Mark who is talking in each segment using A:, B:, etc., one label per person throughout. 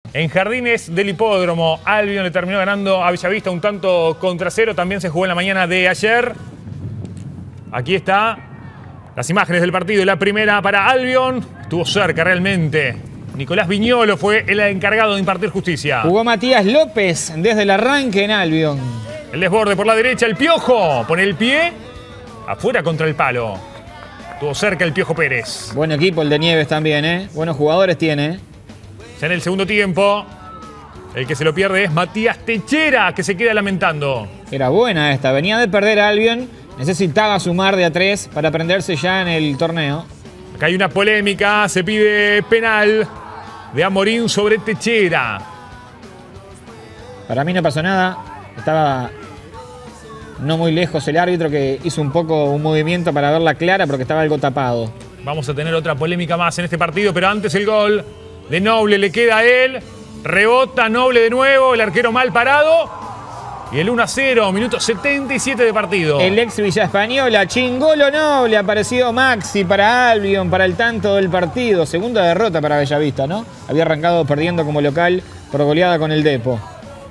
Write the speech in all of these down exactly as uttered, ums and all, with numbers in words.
A: En Jardines del Hipódromo, Albion le terminó ganando a Bellavista un tanto contra cero. También se jugó en la mañana de ayer. Aquí está las imágenes del partido. La primera para Albion. Estuvo cerca realmente. Nicolás Viñolo fue el encargado de impartir justicia.
B: Jugó Matías López desde el arranque en Albion.
A: El desborde por la derecha, el Piojo. Pone el pie afuera contra el palo. Estuvo cerca el Piojo Pérez.
B: Buen equipo el de Nieves también, ¿eh? Buenos jugadores tiene.
A: Ya en el segundo tiempo, el que se lo pierde es Matías Techera, que se queda lamentando.
B: Era buena esta. Venía de perder a Albion. Necesitaba sumar de a tres para prenderse ya en el torneo.
A: Acá hay una polémica. Se pide penal de Amorín sobre Techera.
B: Para mí no pasó nada. Estaba no muy lejos el árbitro, que hizo un poco un movimiento para verla clara porque estaba algo tapado.
A: Vamos a tener otra polémica más en este partido, pero antes el gol de Noble le queda a él. Rebota Noble de nuevo, el arquero mal parado. Y el uno a cero, minuto setenta y siete de partido.
B: El ex Villa Española, Chingolo Noble, aparecido Maxi para Albion, para el tanto del partido. Segunda derrota para Bellavista, ¿no? Había arrancado perdiendo como local por goleada con el Depo.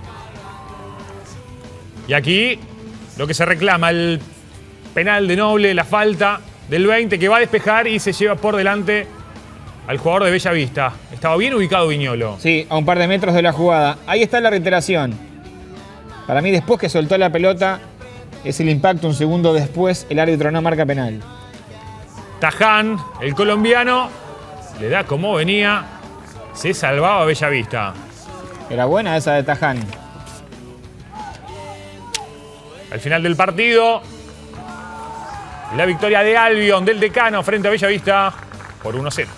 A: Y aquí lo que se reclama, el penal de Noble, la falta del veinte que va a despejar y se lleva por delante al jugador de Bellavista. Estaba bien ubicado Viñolo.
B: Sí, a un par de metros de la jugada. Ahí está la reiteración. Para mí, después que soltó la pelota, es el impacto un segundo después. El árbitro no marca penal.
A: Taján, el colombiano, le da como venía. Se salvaba Bellavista.
B: Era buena esa de Taján.
A: Al final del partido, la victoria de Albion, del Decano, frente a Bellavista por uno a cero.